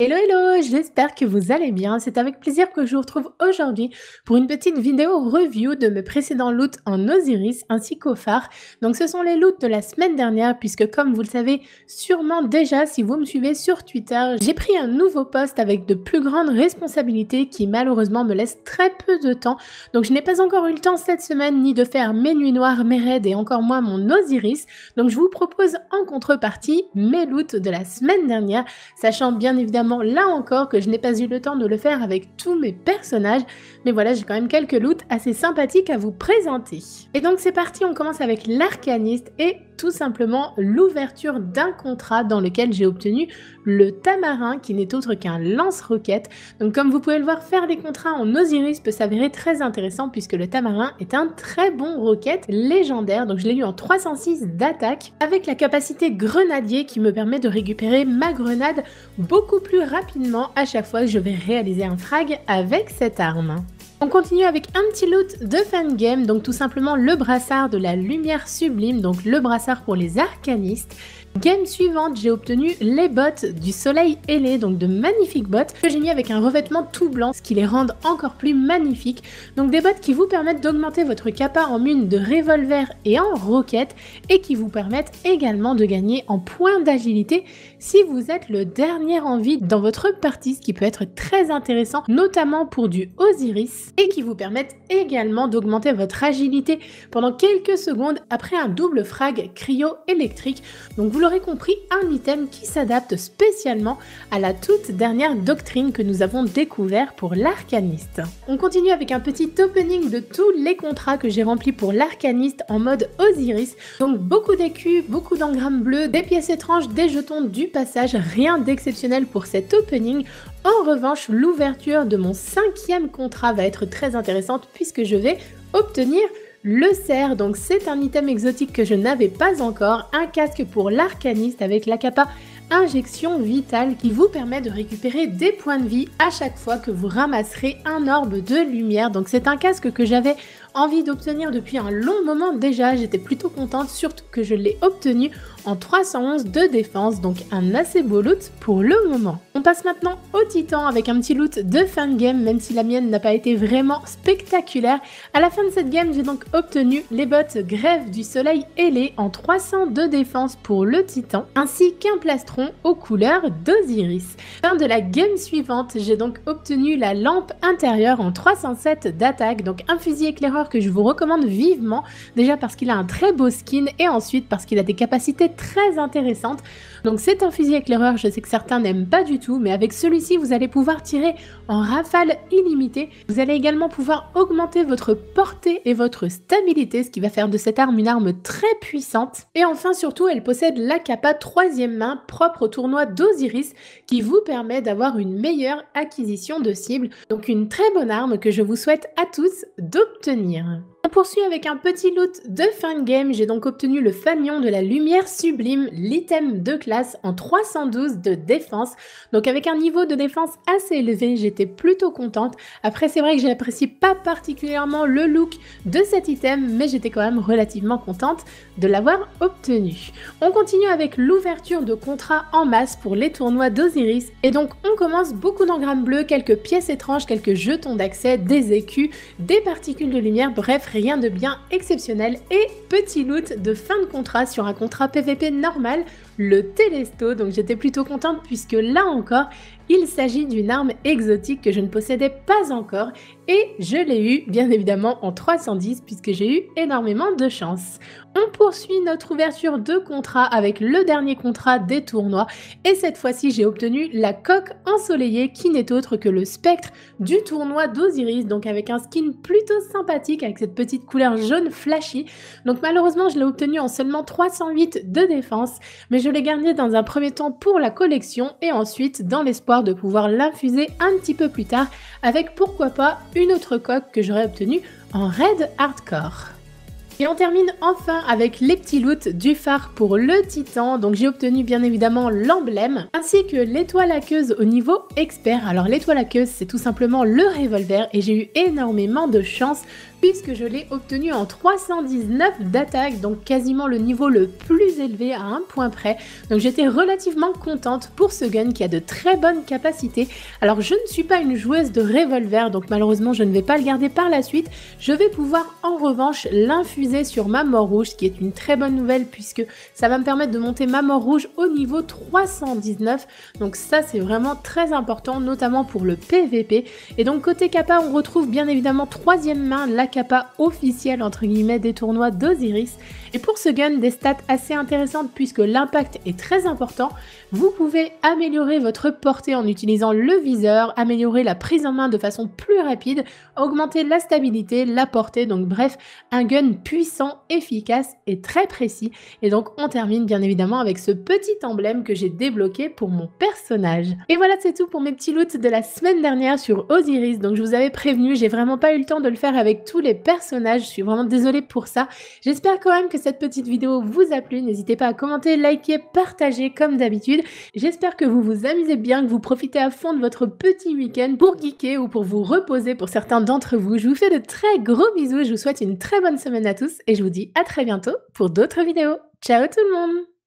Hello hello, j'espère que vous allez bien. C'est avec plaisir que je vous retrouve aujourd'hui pour une petite vidéo review de mes précédents loots en Osiris ainsi qu'au phare. Donc ce sont les loots de la semaine dernière puisque comme vous le savez sûrement déjà si vous me suivez sur Twitter, j'ai pris un nouveau poste avec de plus grandes responsabilités qui malheureusement me laisse très peu de temps. Donc je n'ai pas encore eu le temps cette semaine ni de faire mes nuits noires, mes raids et encore moins mon Osiris. Donc je vous propose en contrepartie mes loots de la semaine dernière, sachant bien évidemment là encore que je n'ai pas eu le temps de le faire avec tous mes personnages, mais voilà, j'ai quand même quelques loots assez sympathiques à vous présenter. Et donc c'est parti, on commence avec l'arcaniste et tout simplement l'ouverture d'un contrat dans lequel j'ai obtenu le tamarin qui n'est autre qu'un lance-roquette. Donc comme vous pouvez le voir, faire des contrats en Osiris peut s'avérer très intéressant puisque le tamarin est un très bon roquette légendaire. Donc je l'ai eu en 306 d'attaque avec la capacité grenadier qui me permet de récupérer ma grenade beaucoup plus rapidement à chaque fois que je vais réaliser un frag avec cette arme. On continue avec un petit loot de fangame, donc tout simplement le brassard de la lumière sublime, donc le brassard pour les arcanistes. Game suivante, j'ai obtenu les bottes du soleil ailé, donc de magnifiques bottes que j'ai mis avec un revêtement tout blanc, ce qui les rend encore plus magnifiques. Donc des bottes qui vous permettent d'augmenter votre capa en mine de revolver et en roquette et qui vous permettent également de gagner en points d'agilité si vous êtes le dernier en vie dans votre partie, ce qui peut être très intéressant, notamment pour du Osiris, et qui vous permettent également d'augmenter votre agilité pendant quelques secondes après un double frag cryo-électrique. Donc vous l'aurez compris, un item qui s'adapte spécialement à la toute dernière doctrine que nous avons découvert pour l'arcaniste. On continue avec un petit opening de tous les contrats que j'ai remplis pour l'arcaniste en mode Osiris. Donc beaucoup d'écus, beaucoup d'engrammes bleus, des pièces étranges, des jetons du passage, rien d'exceptionnel pour cet opening. En revanche, l'ouverture de mon 5e contrat va être très intéressante puisque je vais obtenir le cerf. Donc c'est un item exotique que je n'avais pas encore, un casque pour l'arcaniste avec la capa injection vitale qui vous permet de récupérer des points de vie à chaque fois que vous ramasserez un orbe de lumière. Donc c'est un casque que j'avais envie d'obtenir depuis un long moment déjà, j'étais plutôt contente, surtout que je l'ai obtenu en 311 de défense, donc un assez beau loot pour le moment. On passe maintenant au titan avec un petit loot de fin de game, même si la mienne n'a pas été vraiment spectaculaire. À la fin de cette game, j'ai donc obtenu les bottes grève du soleil ailé en 300 de défense pour le titan, ainsi qu'un plastron aux couleurs d'Osiris. Fin de la game suivante, j'ai donc obtenu la lampe intérieure en 307 d'attaque, donc un fusil éclaireur que je vous recommande vivement, déjà parce qu'il a un très beau skin et ensuite parce qu'il a des capacités très intéressantes. Donc c'est un fusil éclaireur, je sais que certains n'aiment pas du tout, mais avec celui-ci vous allez pouvoir tirer en rafale illimitée. Vous allez également pouvoir augmenter votre portée et votre stabilité, ce qui va faire de cette arme une arme très puissante. Et enfin surtout, elle possède la capa 3e main propre au tournoi d'Osiris qui vous permet d'avoir une meilleure acquisition de cibles. Donc une très bonne arme que je vous souhaite à tous d'obtenir. On poursuit avec un petit loot de fin de game, j'ai donc obtenu le fanion de la lumière sublime, l'item de classe en 312 de défense, donc avec un niveau de défense assez élevé, j'étais plutôt contente. Après c'est vrai que j'apprécie pas particulièrement le look de cet item, mais j'étais quand même relativement contente de l'avoir obtenu. On continue avec l'ouverture de contrats en masse pour les tournois d'Osiris, et donc on commence beaucoup d'engrammes bleus, quelques pièces étranges, quelques jetons d'accès, des écus, des particules de lumière, bref rien de bien exceptionnel. Et petit loot de fin de contrat sur un contrat PVP normal, le Télesto, donc j'étais plutôt contente puisque là encore il s'agit d'une arme exotique que je ne possédais pas encore et je l'ai eu bien évidemment en 310 puisque j'ai eu énormément de chance. On poursuit notre ouverture de contrat avec le dernier contrat des tournois et cette fois-ci j'ai obtenu la coque ensoleillée qui n'est autre que le spectre du tournoi d'Osiris, donc avec un skin plutôt sympathique avec cette petite couleur jaune flashy. Donc malheureusement je l'ai obtenu en seulement 308 de défense, mais je l'ai gardé dans un premier temps pour la collection et ensuite dans l'espoir de pouvoir l'infuser un petit peu plus tard avec pourquoi pas une autre coque que j'aurais obtenue en raid hardcore. Et on termine enfin avec les petits loots du phare pour le titan. Donc j'ai obtenu bien évidemment l'emblème ainsi que l'étoile aqueuse au niveau expert. Alors l'étoile aqueuse c'est tout simplement le revolver et j'ai eu énormément de chance puisque je l'ai obtenu en 319 d'attaque, donc quasiment le niveau le plus élevé à un point près. Donc j'étais relativement contente pour ce gun qui a de très bonnes capacités. Alors je ne suis pas une joueuse de revolver, donc malheureusement je ne vais pas le garder par la suite. Je vais pouvoir en revanche l'infuser sur ma mort rouge, ce qui est une très bonne nouvelle puisque ça va me permettre de monter ma mort rouge au niveau 319. Donc ça c'est vraiment très important, notamment pour le PVP. Et donc côté kappa, on retrouve bien évidemment troisième main, la kappa officielle entre guillemets des tournois d'Osiris. Et pour ce gun, des stats assez intéressantes puisque l'impact est très important. Vous pouvez améliorer votre portée en utilisant le viseur, améliorer la prise en main de façon plus rapide, augmenter la stabilité, la portée, donc bref, un gun puissant, efficace et très précis. Et donc on termine bien évidemment avec ce petit emblème que j'ai débloqué pour mon personnage. Et voilà, c'est tout pour mes petits loots de la semaine dernière sur Osiris. Donc je vous avais prévenu, j'ai vraiment pas eu le temps de le faire avec tous les personnages, je suis vraiment désolée pour ça. J'espère quand même que cette petite vidéo vous a plu, n'hésitez pas à commenter, liker, partager comme d'habitude. J'espère que vous vous amusez bien, que vous profitez à fond de votre petit week-end pour geeker ou pour vous reposer pour certains d'entre vous. Je vous fais de très gros bisous, je vous souhaite une très bonne semaine à tous et je vous dis à très bientôt pour d'autres vidéos. Ciao tout le monde!